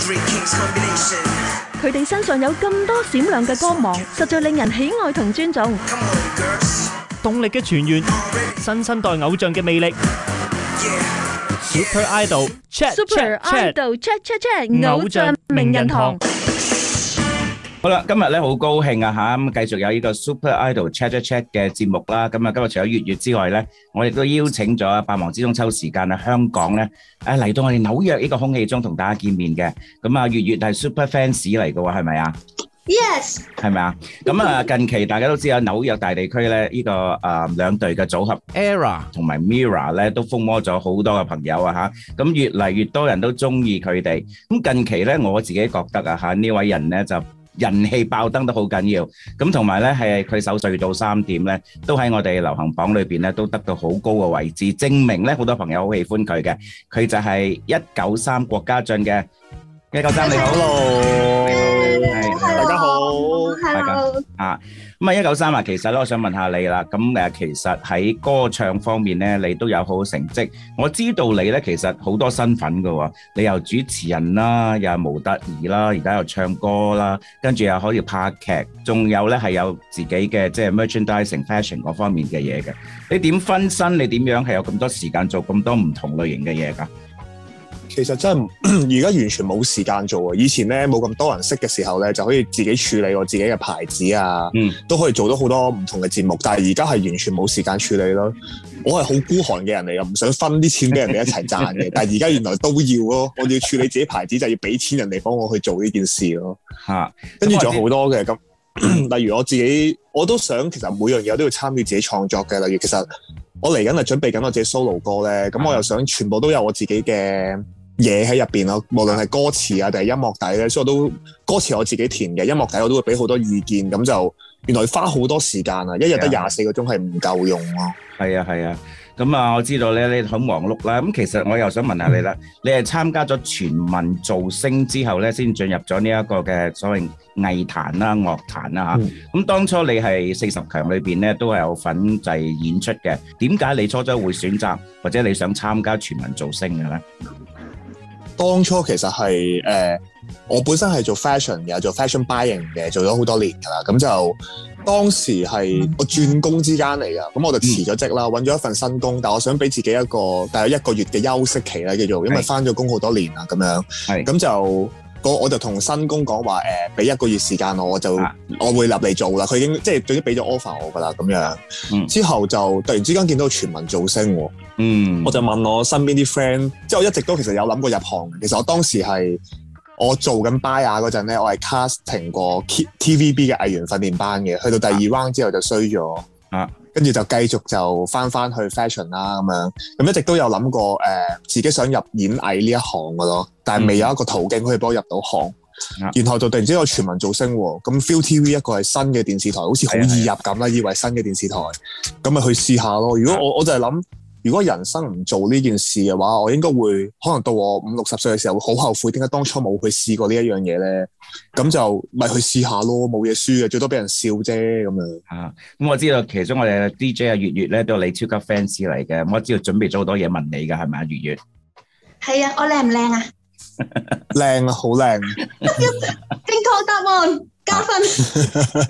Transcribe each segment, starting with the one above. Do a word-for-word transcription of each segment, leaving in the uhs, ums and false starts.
佢哋身上有咁多閃亮嘅光芒，實在令人喜愛同尊重。 動力嘅泉源，新生代偶像嘅魅力。Super Idol Chat Super Chat Chat Idol Chat Chat Chat 偶像名人堂。 好啦，今日咧好高興啊吓，咁繼續有呢個 Super Idol Chat Chat Chat 嘅節目啦。咁啊，今日除咗粵語之外咧，我亦都邀請咗百忙之中抽時間啊，香港咧誒嚟到我哋紐約呢個空氣中同大家見面嘅。咁啊，粵粵係 Super Fans 嚟嘅喎，係咪啊 ？Yes， 係咪啊？咁啊，近期大家都知啊，紐約大地區咧呢個誒兩隊嘅組合 Era 同埋 Mirror 咧都瘋魔咗好多嘅朋友啊吓，咁越嚟越多人都中意佢哋。咁近期咧，我自己覺得啊吓呢位人咧就人氣爆燈都好緊要，咁同埋咧係佢首隧道三點咧，都喺我哋流行榜裏邊咧都得到好高嘅位置，證明咧好多朋友好喜歡佢嘅。佢就係一九三郭家俊嘅一九三，你好，Hello， 大家好， 大家啊，咁啊一九三啊，其實咧我想問下你啦，咁誒其實喺歌唱方面咧，你都有好成績。我知道你咧其實好多身份㗎喎，你又主持人啦，又係模特兒啦，而家又唱歌啦，跟住又可以拍劇，仲有咧係有自己嘅即係 merchandising fashion 嗰方面嘅嘢嘅。你點分身？你點樣係有咁多時間做咁多唔同類型嘅嘢㗎？ 其實真係而家完全冇時間做啊！以前咧冇咁多人識嘅時候咧，就可以自己處理我自己嘅牌子啊，嗯、都可以做到好多唔同嘅節目。但係而家係完全冇時間處理咯。我係好孤寒嘅人嚟㗎，唔想分啲錢俾人哋一齊賺嘅。但係而家原來都要咯，我要處理自己牌子，就係、要俾錢人哋幫我去做呢件事咯。嚇、啊，跟住仲有好多嘅咁，例如我自己我都想其實每樣嘢都要參與自己創作嘅。例如其實我嚟緊係準備緊我自己 solo 歌咧，咁我又想全部都有我自己嘅嘢喺入邊咯，無論係歌詞啊定係音樂底咧，所以我都歌詞我自己填嘅，音樂底我都會俾好多意見，咁就原來花好多時間啊，一日得廿四個鐘係唔夠用咯。係啊係啊，咁啊我知道咧你好忙碌啦，咁其實我又想問下你啦，嗯、你係參加咗全民造星之後咧，先進入咗呢一個嘅所謂藝壇啦、樂壇啦嚇。咁、嗯、當初你係四十強裏邊咧都係有份制演出嘅，點解你初初會選擇或者你想參加全民造星嘅咧？ 當初其實係誒、呃，我本身係做 fashion 嘅，做 fashion buying 嘅，做咗好多年㗎啦。咁就當時係我轉工之間嚟㗎，咁我就辭咗職啦，揾咗一份新工。但我想俾自己一個大約一個月嘅休息期咧，叫做因為返咗工好多年啦，咁樣。係。咁就我就同新工講話誒，俾、呃、一個月時間我，我就、啊、我會入嚟做啦。佢已經即係總之俾咗 offer 我㗎啦，咁樣。嗯。之後就突然之間見到全民造星喎。嗯，我就問我身邊啲 friend，即係我一直都其實有諗過入行嘅。其實我當時係我做緊 buy 啊嗰陣咧，我係 casting 過 T V B 嘅藝員訓練班嘅。去到第二 round 之後就衰咗，啊，跟住就繼續就翻翻去 fashion 啦咁樣。咁一直都有諗過誒、呃，自己想入演藝呢一行嘅咯，但係未有一個途徑可以幫我入到行。嗯、然後就突然之間有全民造星喎，咁 Feel T V 一個係新嘅電視台，好似好易入咁啦，以為新嘅電視台，咁咪去試下咯。如果我我就係諗。如果人生唔做呢件事嘅話，我應該會可能到我五六十歲嘅時候會好後悔，點解當初冇去試過呢一樣嘢咧？咁就咪去試下咯，冇嘢輸嘅，最多俾人笑啫咁樣。啊，咁我知道其中我哋 D J 啊月月咧都係你超級 fans 嚟嘅，我知道準備咗好多嘢問你㗎，係咪啊月月？ 係啊，我靚唔靚啊？ 靚啊，好靚！ 正確答案加分。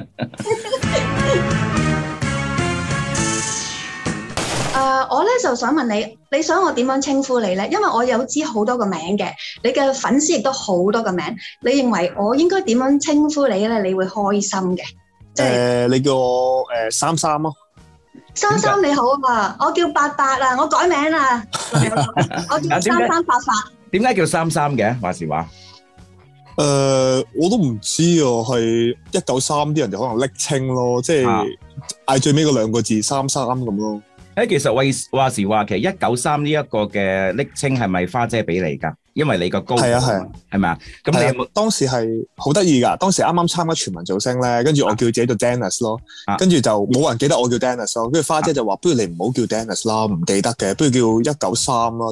誒、uh, 我咧就想問你，你想我點樣稱呼你咧？因為我有知好多個名嘅，你嘅粉絲亦都好多個名。你認為我應該點樣稱呼你咧？你會開心嘅。即係誒，你叫我誒三三咯。三三你好啊，我叫八八啊，我改名啦，我叫三三八八。點解叫三三嘅？話時話。誒、呃，我都唔知啊，係一九三啲人就可能昵稱咯，即係嗌最尾嗰兩個字三三咁咯。誒，其實話話時話，其實一九三呢一個嘅昵稱係咪花姐俾你㗎？因為你個高係啊係，係咪啊？咁你有冇當時係好得意㗎？當時啱啱參加全民造星咧，跟住我叫自己做 Dennis 咯，跟住就冇人記得我叫 Dennis 咯。跟住花姐就話：不如你唔好叫 Dennis 啦，唔記得嘅，不如叫一九三咯。即係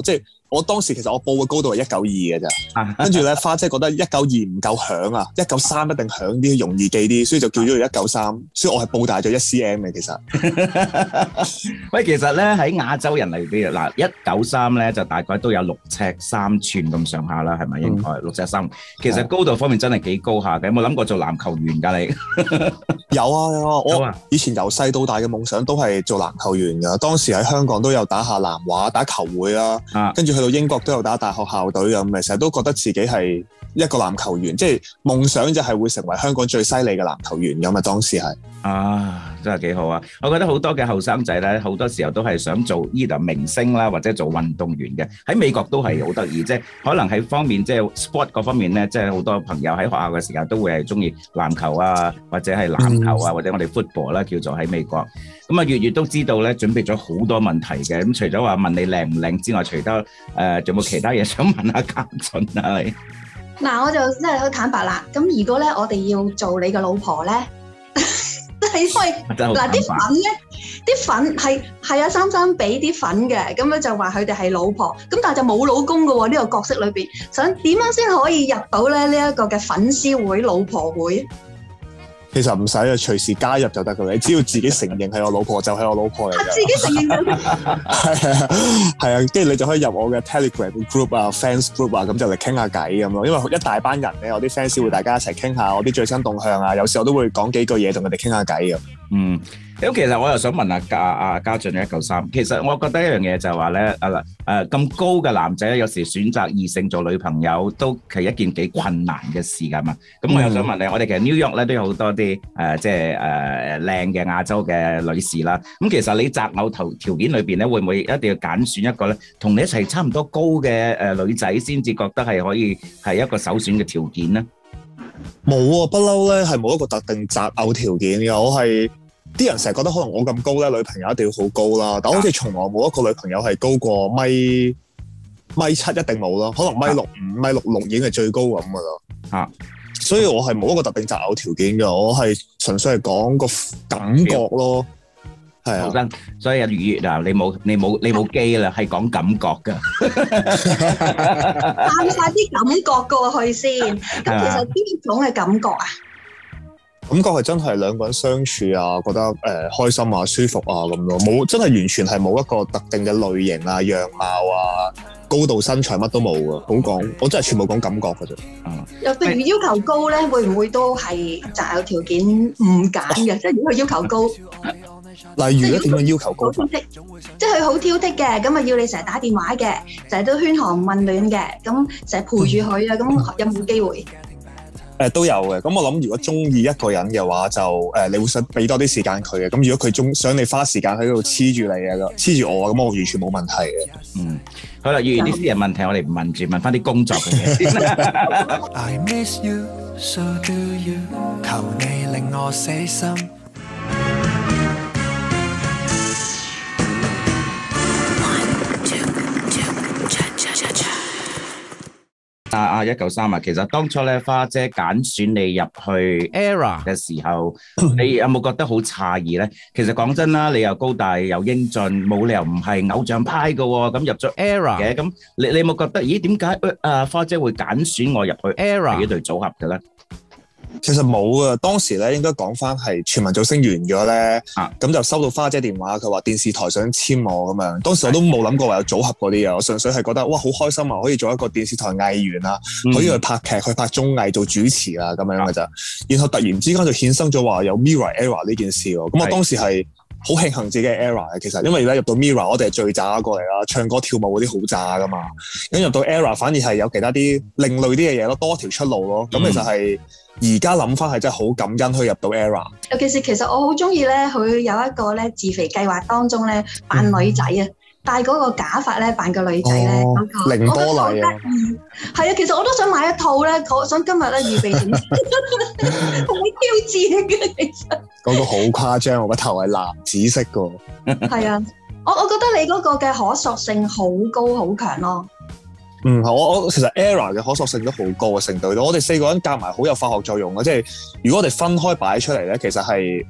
我當時其實我報嘅高度係一九二嘅咋，跟住咧花姐覺得一九二唔夠響啊，一九三一定響啲，容易記啲，所以就叫咗佢一九三，所以我係報大咗一 cm 嘅其實。 喂，其實咧喺亞洲人嚟邊嗱，一九三咧就大概都有六尺三寸咁上下啦，係咪應該六尺三？其實高度方面真係幾高下嘅，有冇諗過做籃球員㗎你？ 有啊有啊，我以前由細到大嘅夢想都係做籃球員㗎，當時喺香港都有打下南華打球會啦，跟住去到英國都有打大學校隊咁嘅，成日都覺得自己係一個籃球員，即係夢想就係會成為香港最犀利嘅籃球員咁啊！當時係啊，真係幾好啊！我覺得好多嘅後生仔咧，好多時候都係想做呢度明星啦，或者做運動員嘅。喺美國都係好得意，即係可能喺方面即係 sport 嗰方面咧，即係好多朋友喺學校嘅時間都會係中意籃球啊，或者係籃球啊，或者我哋 football 啦，叫做喺美國。咁啊，月月都知道咧，準備咗好多問題嘅。咁除咗話問你靚唔靚之外，除咗誒，仲有冇其他嘢想問下家俊啊？你嗱，我就真係好坦白啦。咁如果咧，我哋要做你嘅老婆咧，係因為嗱啲粉咧，啲粉係係啊，三三俾啲粉嘅，咁樣就話佢哋係老婆，咁但係就冇老公嘅喎。呢個角色裏邊，想點樣先可以入到咧呢一個嘅粉絲會、老婆會？ 其實唔使啊，隨時加入就得噶啦。你只要自己承認係我老婆，就係我老婆嚟嘅。 自己承認咗。 係啊，係啊，跟住你就可以入我嘅 Telegram group 啊、fans group 啊，咁就嚟傾下偈咁咯。因為一大班人咧，我啲 fans 會大家一齊傾下我啲最新動向啊。有時候都會講幾句嘢同佢哋傾下偈咁。 嗯，咁其實我又想問下家阿家俊一九三，其實我覺得一樣嘢就係話咧，啊嗱，誒咁高嘅男仔有時選擇異性做女朋友都係一件幾困難嘅事㗎嘛。咁我又想問你，我哋其實 New York 咧都有好多啲誒即係誒靚嘅亞洲嘅女士啦。咁其實你擇偶條條件裏邊咧，會唔會一定要揀選一個咧同你一齊差唔多高嘅誒女仔先至覺得係可以係一個首選嘅條件咧？ 冇啊，不嬲咧係冇一個特定擇偶條件嘅。我係啲人成日覺得可能我咁高咧，女朋友一定要好高啦。但我好似從來冇一個女朋友係高過米米七，一定冇咯。可能米六五、米六六已經係最高咁噶啦。啊，所以我係冇一個特定擇偶條件嘅，我係純粹係講個感覺咯。係啊， 所以阿月月啊，你冇你冇你冇機啦，係講感覺噶， 探晒啲感覺過去先。咁其實邊種嘅感覺啊？ 感覺係真係兩個人相處啊，覺得誒、呃、開心啊、舒服啊咁咯，冇真係完全係冇一個特定嘅類型啊、樣貌啊、高度身材乜都冇噶，好講，我真係全部講感覺噶啫。 又譬如要求高咧，會唔會都係擇偶條件唔揀嘅？即係如果佢要求高。 例如咧，點樣要求高？ 即係佢好挑剔嘅，咁啊要你成日打電話嘅，成日都噓寒問暖嘅，咁成日陪住佢啊，咁有冇機會？ 誒都有嘅，咁我諗如果中意一個人嘅話，就誒你會想俾多啲時間佢嘅。咁如果佢中想你花時間喺度黐住你啊，黐住我啊，咁我完全冇問題嘅。 嗯，好啦，遇完啲私人問題，我哋唔問住，問翻啲工作嘅嘢先啦。I miss you, so do you？ 求你令我死心。啊啊一九三啊，其實當初咧花姐揀選你入去 ERROR 嘅時候，你有冇覺得好詫異咧？其實講真啦，你又高大又英俊，冇理由唔係偶像派嘅喎。咁入咗 ERROR 嘅，咁你你有冇覺得？咦，點解啊花姐會揀選我入去 ERROR 呢隊組合嘅咧？ 其實冇啊，當時咧應該講翻係全民造星完咗咧，咁、啊、就收到花姐電話，佢話電視台想簽我咁樣。當時我都冇諗過話有組合嗰啲嘢，我純粹係覺得哇好開心啊，可以做一個電視台藝員啊，嗯、可以去拍劇、去拍綜藝、做主持啊咁樣嘅咋。然後突然之間就衍生咗話有 Mirror ERROR 呢件事喎，咁我當時係好慶幸自己係 ERROR 嘅，其實因為咧入到 Mirror 我哋係最渣過嚟啦，唱歌跳舞嗰啲好渣噶嘛，咁入到 ERROR 反而係有其他啲另類啲嘅嘢咯，多條出路咯，咁、嗯、其實係。而家諗翻係真係好感恩去入到 ERROR。尤其是其實我好中意咧，佢有一個咧自肥計劃當中咧扮女仔啊，戴嗰個假髮咧扮個女仔咧，嗰個凌波麗啊， 係啊，其實我都想買一套咧，我想今日咧預備點，好挑戰嘅其實。嗰個好誇張，我個頭係藍紫色噶。係啊，我我覺得你嗰個嘅可塑性好高好強咯。 嗯，我我其實 ERROR 嘅可塑性都好高嘅程度，我哋四個人夾埋好有化學作用啊！即係如果我哋分開擺出嚟咧，其實係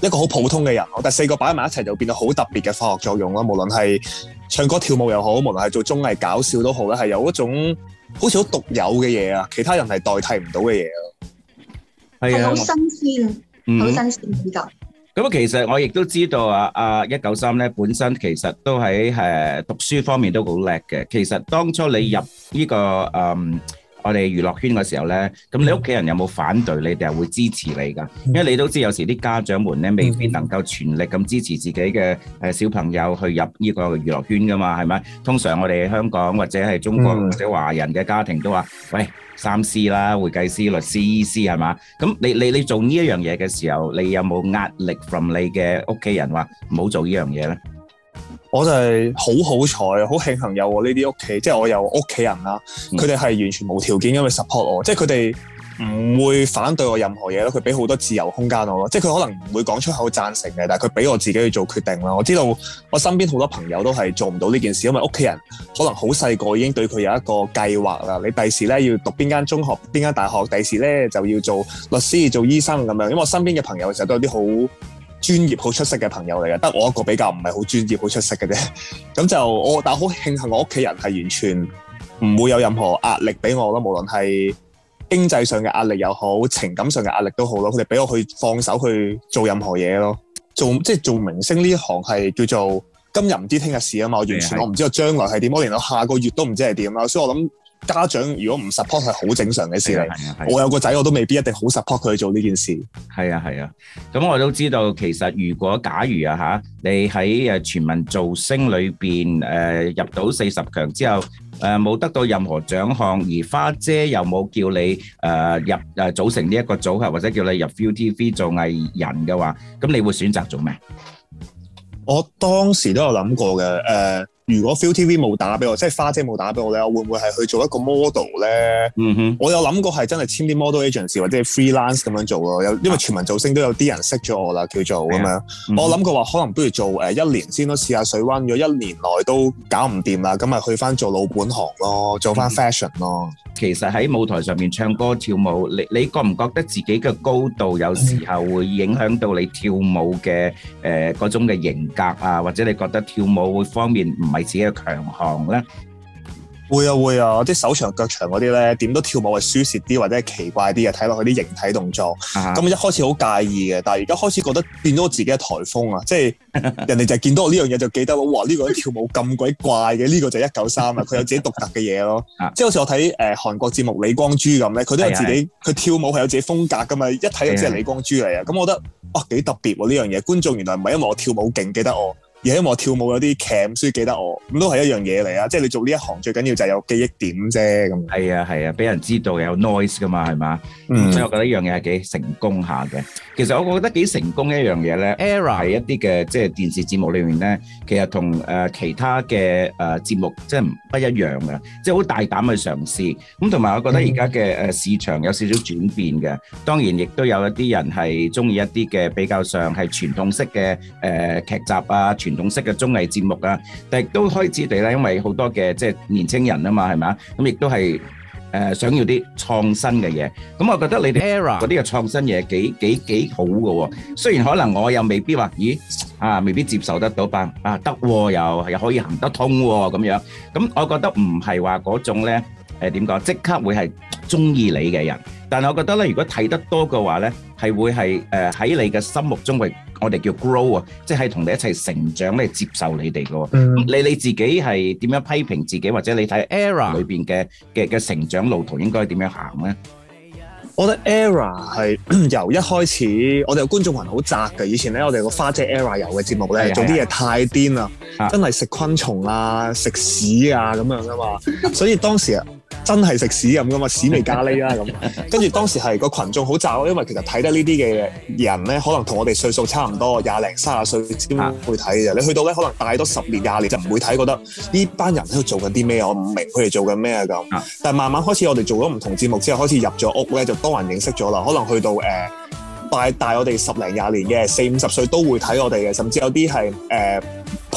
一個好普通嘅人，但四個擺埋一齊就變到好特別嘅化學作用咯。無論係唱歌跳舞又好，無論係做綜藝搞笑都好咧，係有一種好似好獨有嘅嘢啊，其他人係代替唔到嘅嘢咯。 係好新鮮，好、嗯、新鮮呢個。 咁其實我亦都知道啊，啊一九三咧本身其實都喺誒讀書方面都好叻嘅。其實當初你入呢、這個誒、嗯、我哋娛樂圈嘅時候咧，咁你屋企人有冇反對你哋係會支持你㗎？因為你都知有時啲家長們咧未必能夠全力咁支持自己嘅誒小朋友去入呢個娛樂圈㗎嘛，係咪？通常我哋香港或者係中國或者華人嘅家庭都話：喂，三 C 啦，會計師、律師、醫師係嘛？咁你你你做呢一樣嘢嘅時候，你有冇壓力 from 你嘅屋企人話唔好做呢樣嘢咧？ 我就係好好彩，好慶幸有我呢啲屋企，即係我有屋企人啦，佢哋係完全無條件咁去 support 我，即係佢哋唔會反對我任何嘢咯，佢俾好多自由空間我咯，即係佢可能唔會講出口贊成嘅，但係佢俾我自己去做決定啦。我知道我身邊好多朋友都係做唔到呢件事，因為屋企人可能好細個已經對佢有一個計劃啦。你第時咧要讀邊間中學、邊間大學，第時咧就要做律師、做醫生咁樣。因為我身邊嘅朋友其實都有啲好專業、好出色嘅朋友嚟嘅，得我一個比較唔係好專業、好出色嘅啫。咁就我，但係好慶幸我屋企人係完全唔會有任何壓力俾我咯，無論係經濟上嘅壓力又好，情感上嘅壓力都好咯。佢哋俾我去放手去做任何嘢咯，做即係做明星呢一行係叫做今日唔知聽日事啊嘛。我完全我唔知道將來係點，我連我下個月都唔知係點啦。所以我諗家長如果唔 support 係好正常嘅事嚟。我有個仔我都未必一定好 support 佢去做呢件事。係啊係啊，咁我都知道其實如果假如啊嚇你喺誒全民造星裏邊誒入到四十強之後，誒冇得到任何獎項，而花姐又冇叫你誒入誒組成呢一個組合，或者叫你入 Viu T V 做藝人嘅話，咁你會選擇做咩？我當時都有諗過嘅，誒、呃，如果 Viu T V 冇打俾我，即係花姐冇打俾我咧，我會唔會係去做一個 model 咧？嗯哼，我有諗過係真係簽啲 model agency 或者係 freelance 咁樣做咯。有因為全民造星都有啲人識咗我啦，叫做咁樣。嗯、我諗過話可能不如做誒一年先咯，試下水溫。如果一年內都搞唔掂啦，咁咪去翻做老本行咯，做翻 fashion 咯。嗯、其實喺舞台上面唱歌跳舞，你你覺唔覺得自己嘅高度有時候會影響到你跳舞嘅誒嗰種嘅型格啊，或者你覺得跳舞會方面唔係自己嘅強項咧？會啊會啊，啲手長腳長嗰啲咧，點都跳舞係舒適啲或者係奇怪啲嘅，睇落去啲形體動作。咁、啊、一開始好介意嘅，但係而家開始覺得變咗我自己嘅台風啊！即係人哋就係見到我呢樣嘢就記得咯，哇！呢、呢個人跳舞咁鬼怪嘅，呢、呢個就係一九三啊！佢有自己獨特嘅嘢咯。啊、即係好似我睇誒、呃、韓國節目李光洙咁咧，佢都有自己，佢跳舞係有自己風格噶嘛，一睇就知係李光洙嚟啊！咁我覺得哇幾特別喎呢樣嘢，觀眾原來唔係因為我跳舞勁記得我。而係因為我跳舞有啲 cam，所以記得我，咁都係一樣嘢嚟啊！即係你做呢一行最緊要就係有記憶點啫，咁。係啊係啊，俾人知道有 noise 噶嘛，係嘛？嗯，所以我覺得呢樣嘢係幾成功下嘅。其實我覺得幾成功一樣嘢咧 ，Era 係一啲嘅即係電視節目裏面咧，其實同誒、呃、其他嘅誒節目即係唔不一樣嘅，即係好大膽去嘗試。咁同埋我覺得而家嘅誒市場有少少轉變嘅，當然亦都有一啲人係中意一啲嘅比較上係傳統式嘅誒、呃、劇集啊，傳統式嘅綜藝節目啊，但係都開始地咧，因為好多嘅即係年青人啊嘛，係咪？咁亦都係。誒、呃、想要啲創新嘅嘢，咁我覺得你哋 Era 嗰啲嘅創新嘢幾幾幾好嘅喎。雖然可能我又未必話，咦啊，未必接受得到吧？啊得喎，又又可以行得通喎咁樣。咁我覺得唔係話嗰種咧誒點講，即刻會係中意你嘅人。但係我覺得咧，如果睇得多嘅話咧，係會係誒喺你嘅心目中會我哋叫 grow 啊，即係同你一齊成長咧，接受你哋嘅。嗯、你你自己係點樣批評自己，或者你睇 Era 裏邊嘅嘅嘅成長路途應該點樣行咧？我覺得 Era 係由一開始，我哋個觀眾群好窄嘅。以前咧，我哋個花姐 Era 遊嘅節目咧，做啲嘢太癲啦，啊、真係食昆蟲啊、食屎啊咁樣噶嘛。所以當時啊，真係食屎咁噶嘛，屎味咖喱啦咁。跟住當時係個群眾好窄咯，因為其實睇得呢啲嘅人咧，可能同我哋歲數差唔多，廿零卅歲先會睇嘅。啊、你去到咧，可能大多十年廿年就唔會睇，覺得呢班人喺度做緊啲咩，我唔明佢哋做緊咩咁。啊、但係慢慢開始，我哋做咗唔同節目之後，開始入咗屋咧，就多人認識咗啦。可能去到誒大大我哋十零廿年嘅四五十歲都會睇我哋嘅，甚至有啲係誒。呃婆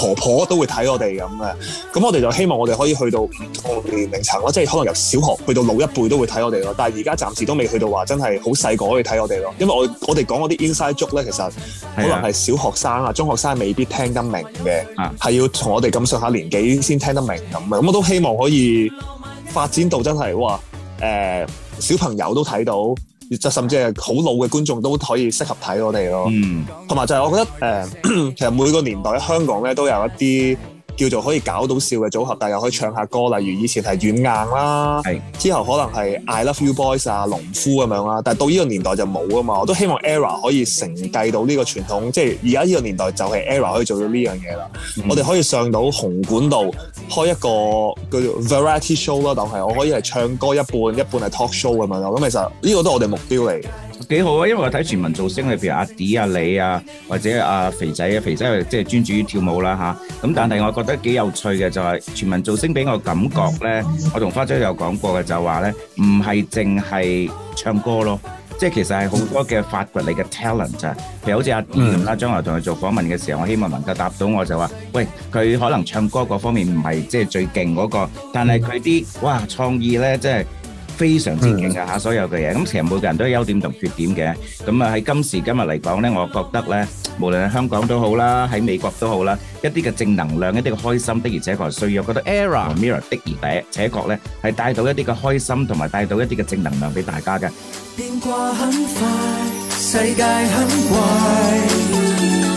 婆婆都會睇我哋咁嘅。咁我哋就希望我哋可以去到唔同年齡層咯，即係可能由小學去到老一輩都會睇我哋咯。但係而家暫時都未去到話真係好細個可以睇我哋咯，因為我我哋講嗰啲 inside joke 咧，其實可能係小學生啊、中學生未必聽得明嘅，係要同我哋咁上下年紀先聽得明咁嘅。咁我都希望可以發展到真係哇誒、呃、小朋友都睇到。就甚至係好老嘅觀眾都可以適合睇我哋咯，嗯，同埋就係我覺得誒、呃，其實每個年代喺香港咧都有一啲叫做可以搞到笑嘅組合，但又可以唱下歌，例如以前係軟硬啦，之後可能係 I Love You Boys 啊、農夫咁樣啦，但係到呢個年代就冇啊嘛，我都希望 Era 可以承繼到呢個傳統，即係而家呢個年代就係 Era 可以做到呢樣嘢啦，嗯、我哋可以上到紅館度開一個叫做 variety show 啦，但係我可以係唱歌一半，一半係 talk show 咁樣咯，咁其實呢個都係我哋目標嚟嘅。 幾好啊！因為我睇全民造星，譬如阿 D 啊、你啊，或者阿肥仔啊，肥仔係即係專注於跳舞啦嚇。咁但係我覺得幾有趣嘅就係全民造星俾我感覺咧，我同花姐有講過嘅就話咧，唔係淨係唱歌咯，即係其實係好多嘅發掘你嘅 talent 啊。譬如好似阿 D 咁啦，將來同佢做訪問嘅時候，我希望能夠答到我就話，喂，佢可能唱歌嗰方面唔係即係最勁嗰個，但係佢啲哇創意咧，即係非常之勁嘅嚇，所有嘅嘢咁，其實每個人都有優點同缺點嘅。咁啊喺今時今日嚟講咧，我覺得咧，無論喺香港都好啦，喺美國都好啦，一啲嘅正能量，一啲嘅開心的而且確係需要。我覺得 Era Mirror 的而且確咧係帶到一啲嘅開心，同埋帶到一啲嘅正能量俾大家嘅。變化很快，世界很怪。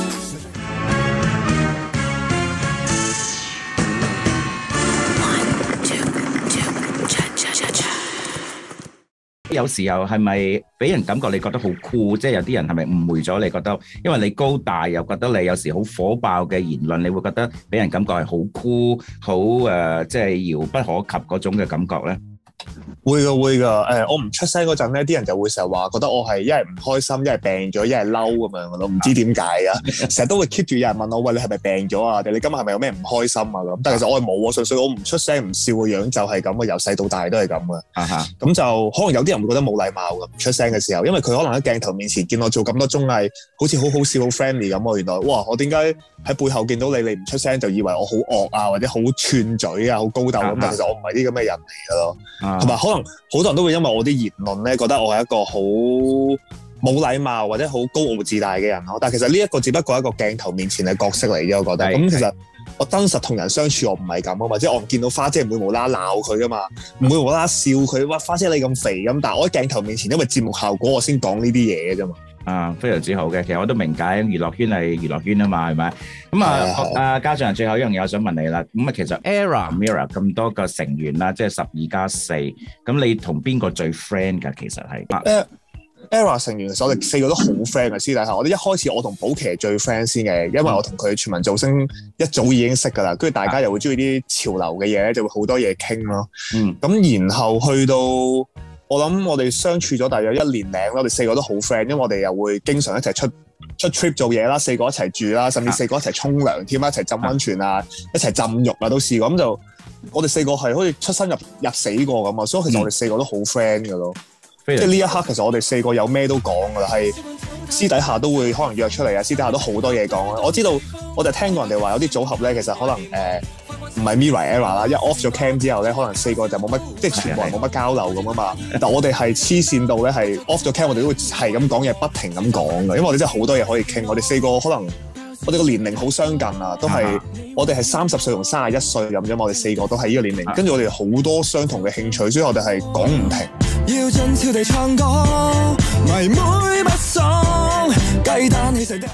有時候係咪俾人感覺你覺得好酷？即係有啲人係咪誤會咗你覺得，因為你高大又覺得你有時好火爆嘅言論，你會覺得俾人感覺係好酷、好誒，即係遙不可及嗰種嘅感覺咧？ 會噶會噶，誒、呃，我唔出聲嗰陣咧，啲人就會成日話覺得我係一係唔開心，一係病咗，一係嬲咁樣嘅咯，唔知點解噶，成日都會 keep 住有人問我，喂，你係咪病咗啊？定你今日係咪有咩唔開心啊？咁，但係其實我係冇啊，純粹我唔出聲唔笑嘅樣就係咁啊，由細到大都係咁啊。咁、uh-huh. 就可能有啲人會覺得冇禮貌嘅，唔出聲嘅時候，因為佢可能喺鏡頭面前見我做咁多綜藝，好似好好笑、好 friendly 咁啊，原來哇，我點解喺背後見到你，你唔出聲就以為我好惡啊，或者好串嘴啊，好高鬥咁，uh-huh. 但其實我唔係啲咁嘅人嚟嘅咯，同埋、uh-huh. 可能好多人都會因為我啲言論咧，覺得我係一個好冇禮貌或者好高傲自大嘅人咯。但係其實呢一個只不過係一個鏡頭面前嘅角色嚟嘅，我覺得。咁其實我真實同人相處我唔係咁啊嘛，即係我見到花姐唔會無啦啦鬧佢噶嘛，唔會無啦啦笑佢，哇，花姐你咁肥咁。但係我喺鏡頭面前，因為節目效果，我先講呢啲嘢嘅啫嘛。 啊，非常之好嘅。其實我都明解，娛樂圈係娛樂圈啊嘛，係咪？咁啊，啊家長最後一樣嘢我想問你啦。咁啊，其實 Era Mirror 咁多個成員啦，即係十二加四，咁你同邊個最 friend 㗎？其實係。 Uh, Era 成員其實我哋四個都好 friend 嘅，私底下我哋一開始我同寶琪係最 friend 先嘅，因為我同佢全民造星一早已經識㗎啦，跟住大家又會中意啲潮流嘅嘢咧，就會好多嘢傾咯。嗯。咁然後去到我諗我哋相處咗大約一年零啦，我哋四個都好 friend，因為我哋又會經常一齊出出 trip 做嘢啦，四個一齊住啦，甚至四個一齊沖涼添，一齊浸溫泉啊，一齊浸浴啊都試過，咁就我哋四個係好似出生入入死過咁啊，所以其實我哋四個都好 friend 㗎咯。即係呢一刻，其實我哋四個有咩都講㗎啦，係私底下都會可能約出嚟啊，私底下都好多嘢講啊。我知道，我就聽過人哋話有啲組合咧，其實可能誒唔係 Mirror Era 啦，一 off 咗 cam 之後咧，可能四個就冇乜，即係全部人冇乜交流咁啊嘛。但我哋係黐線到咧，係 off 咗 cam，我哋都會係咁講嘢，不停咁講㗎，因為我哋真係好多嘢可以傾。我哋四個可能我哋個年齡好相近啊，都係我哋係三十歲同三十一歲咁啫嘛。我哋四個都係呢個年齡，跟住我哋好多相同嘅興趣，所以我哋係講唔停。要盡情地唱歌，迷妹不爽，雞蛋起食。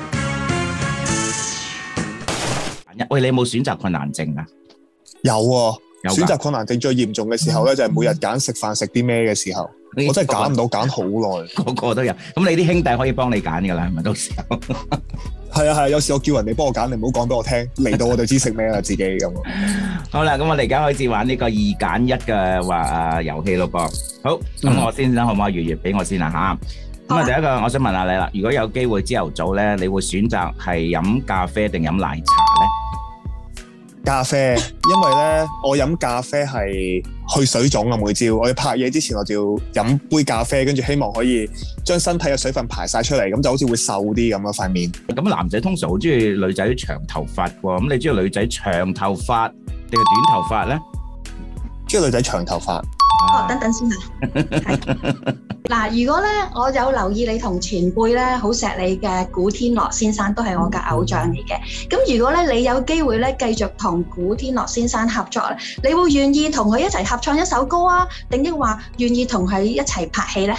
喂，你有冇選擇困難症啊？ 有啊，有選擇困難症最嚴重嘅時候咧，就係每日揀食飯食啲咩嘅時候，我真係揀唔到，揀好耐。個個都有，咁你啲兄弟可以幫你揀㗎啦，係咪到時候？係啊係啊，有時我叫人哋幫我揀，你唔好講俾我聽，嚟到我就知食咩啦，自己咁。好啦，咁我哋而家開始玩呢個二揀一嘅話啊遊戲咯噃。好，咁、嗯、我先啦，可唔可以月月俾我先啦吓？咁啊，第一個我想問下你啦，如果有機會朝頭早咧，你會選擇係飲咖啡定飲奶茶咧？ 咖啡，因為咧我飲咖啡係去水腫啊，每朝我要拍嘢之前我就要飲杯咖啡，跟住希望可以將身體嘅水分排晒出嚟，咁就好似會瘦啲咁咯塊面。 咁男仔通常好中意女仔長頭髮喎，咁你中意女仔長頭髮定係短頭髮咧？ 中意女仔長頭髮。 哦，等等先啊。嗱，如果咧我有留意你同前輩咧好錫你嘅古天樂先生，都係我嘅偶像嚟嘅。咁如果咧你有機會咧繼續同古天樂先生合作咧，你會願意同佢一齊合唱一首歌啊，定抑或願意同佢一齊拍戲咧？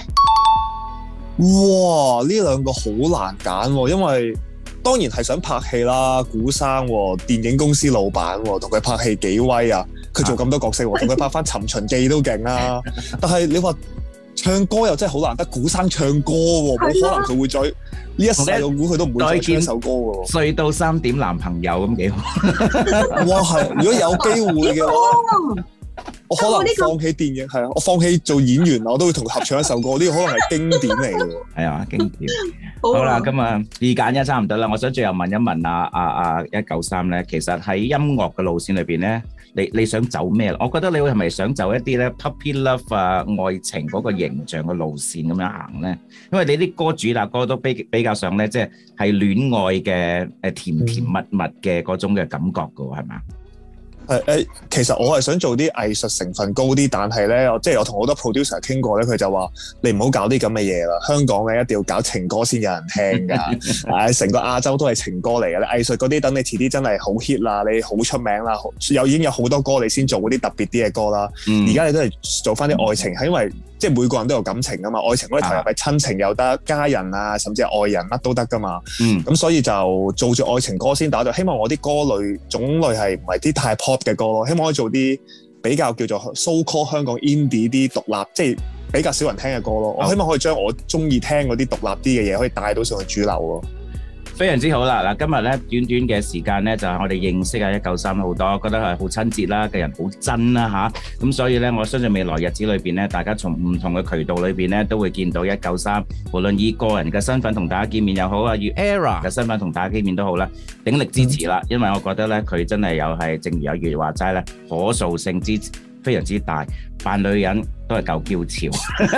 哇！呢兩個好難揀喎，因為當然係想拍戲啦，古生喎，電影公司老闆喎，同佢拍戲幾威啊！佢做咁多角色喎，同佢拍翻《尋秦記》都勁啦。但係你話唱歌又真係好難得，古生唱歌喎，冇可能佢會再呢一世我估佢都唔會再唱一首歌喎。 睡到三點男朋友咁幾好。 哇，係！如果有機會嘅話，我可能放棄電影，係啊，我放棄做演員，我都會同佢合唱一首歌。呢個可能係經典嚟嘅。係啊，經典。好啦，咁啊，二揀一差唔多啦。我想最後問一問啊啊啊一九三咧，其實喺音樂嘅路線裏邊咧，你你想走咩？我覺得你會係咪想走一啲咧 puppy love 啊愛情嗰個形象嘅路線咁樣行咧？因為你啲歌主打歌都比比較上咧，即係係戀愛嘅誒甜甜蜜蜜嘅嗰種嘅感覺㗎喎，係嘛？ 誒誒，其實我係想做啲藝術成分高啲，但係咧，即係我同好多 producer 傾過咧，佢就話你唔好搞啲咁嘅嘢啦。香港咧一定要搞情歌先有人聽㗎，誒，成個亞洲都係情歌嚟嘅。你藝術嗰啲等你遲啲真係好 hit 啦，你好出名啦，有已經有好多歌你先做嗰啲特別啲嘅歌啦。而家、嗯、你都係做翻啲愛情，係因為即係每個人都有感情㗎嘛，愛情可以投入係親情又得，家人啊，甚至係愛人乜都得㗎嘛。咁、嗯、所以就做住愛情歌先打，就希望我啲歌類種類係唔係啲太 pop 嘅歌咯，希望可以做啲比較叫做 so call 香港 indie 啲獨立，即係比較少人聽嘅歌咯。我希望可以將我中意聽嗰啲獨立啲嘅嘢，可以帶到上去主流咯。非常之好啦！嗱，今日咧短短嘅時間咧，就係我哋認識啊一九三好多，覺得係好親切啦，嘅人好真啦吓。咁所以咧，我相信未來日子裏邊咧，大家從唔同嘅渠道裏邊咧，都會見到一九三，無論以個人嘅身份同大家見面又好啊，以 Era 嘅身份同大家見面都好啦，鼎力支持啦。因為我覺得咧，佢真係有係，正如有句話齋咧，可塑性之非常之大，扮女人都係夠嬌俏。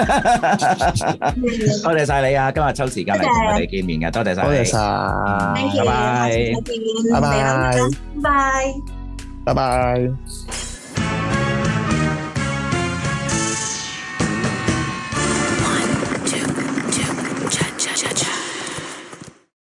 多謝晒你啊！今日抽時間嚟同我哋見面嘅，多謝晒。多謝晒。拜拜。拜拜。拜拜。拜拜。